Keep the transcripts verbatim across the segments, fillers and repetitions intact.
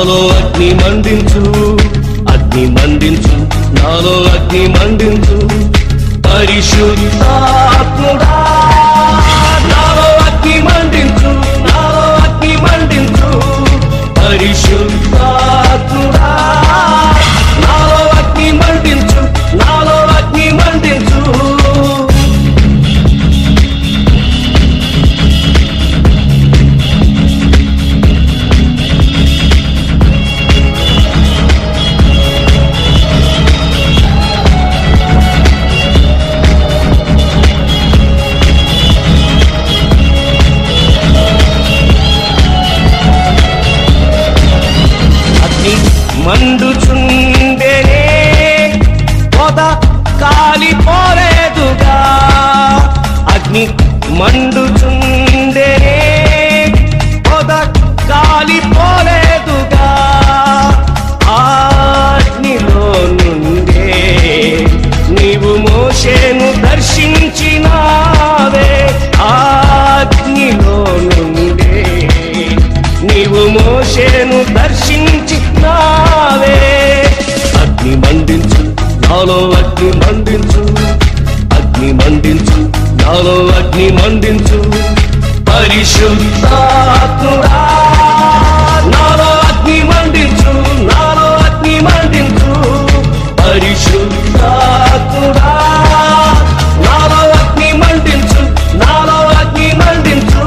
నాలో అగ్ని మండించు, అగ్ని మండించు, నాలో అగ్ని మండించు పరిశుద్ధాత్ముడా. నాలో అగ్ని మండించు, నాలో అగ్ని మండించు పరిశుద్ధాత్ముడా. నాలో అగ్ని మండించు, నాలో అగ్ని మండించు. మండుచుండెనే పొద కాలిపోలేదుగా, అగ్ని మండుచుండెనే పొద కాలిపోలేదుగా. అగ్నిలో నుండే నీవు మోషేను దర్శించినావే, అగ్నిలో నుండే నీవు మోషేను దర్శించినావే. అగ్ని మండించు, నాలో అగ్ని మండించు, అగ్ని మండించు, నాలో అగ్ని మండించు పరిశుద్ధాత్ముడా. నాలో అగ్ని మండించు, నాలో అగ్ని మండించు పరిశుద్ధాత్ముడా. నాలో అగ్ని మండించు, నాలో అగ్ని మండించు.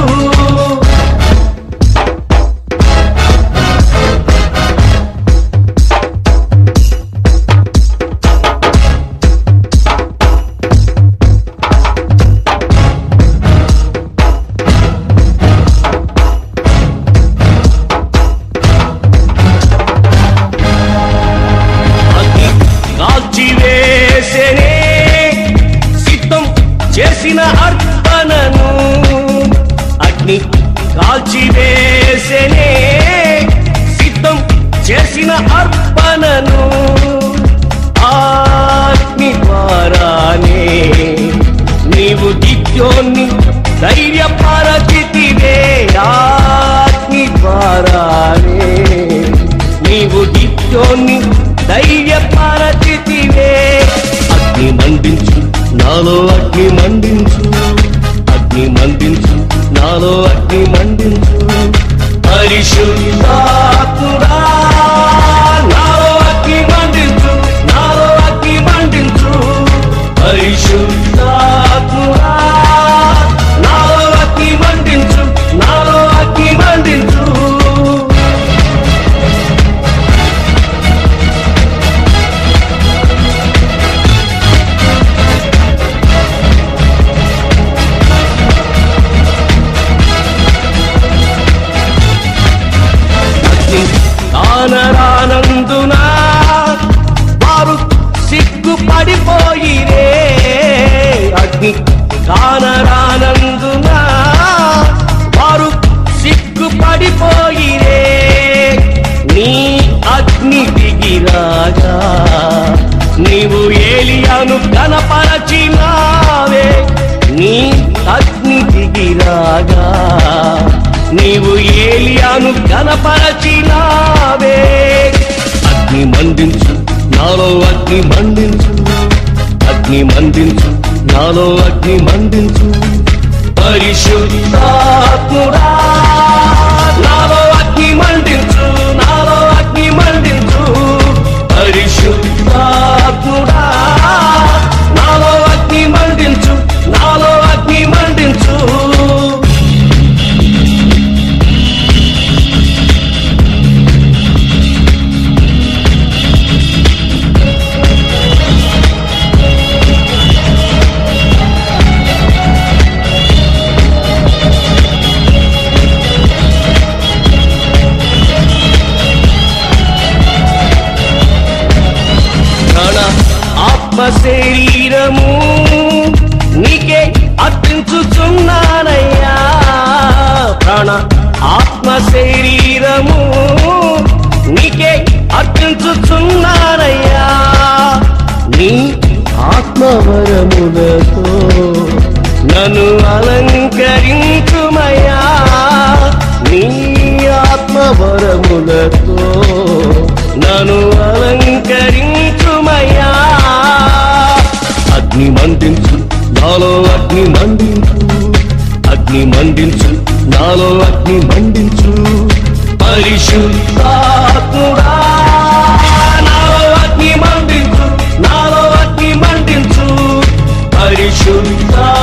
చేసిన అర్పణను అగ్ని కాల్చివేసెనే, సిద్ధం చేసిన అర్పణను అగ్ని ద్వారానే నీవు గిద్యోన్ని ధైర్యపరచితివే. అగ్ని ద్వారానే నీవు గిద్యోన్ని ధైర్యపరచితివే. అగ్ని మండించు, నాలో అగ్ని మండించు, అగ్ని మండించు, నాలో అగ్ని మండించు పరిశుద్ధాత్ముడా. నాలో అగ్ని మండించు, నాలో అగ్ని మండించు పరిశుద్ధాత్ముడా. నాలో అగ్ని మండించు, నాలో అగ్ని మండించు. కానరానందున వారు సిగ్గుపడిపోయిరే, అగ్ని కానరానందున వారు సిగ్గుపడిపోయిరే. నీ అగ్ని దిగిరాగా నీవు ఏలియాను కనపరచినావే, నీ అగ్ని దిగిరాగా నీవు ఏలియాను కనపరచినావే. అగ్ని మండించు, నాలో అగ్ని మండించు, అగ్ని మండించు, నాలో అగ్ని మండించు పరిశుద్ధాత్ముడా. నాలో అగ్ని మండించు, నాలో అగ్ని మండించు పరిశుద్ధాత్ముడా. నాలో అగ్ని మండించు, నాలో అగ్ని మండించు. శరీరము నీకే అర్పించుచున్నానయ్యా, ప్రాణ ఆత్మ శరీరము నీకే అర్పించుచున్నానయ్యా. నీ ఆత్మవరములతో నన్ను అలంకరించుమయ్యా, నీ ఆత్మవరములతో నన్ను అలంకరించుమయ్యా. అగ్ని మండించు నాలో అగ్ని మండించు, అగ్ని మండించు నాలో అగ్ని మండించు. పరిశుద్ధాత్ముడా నాలో అగ్ని మండించు, నాలో అగ్ని మండించు. పరిశుద్ధ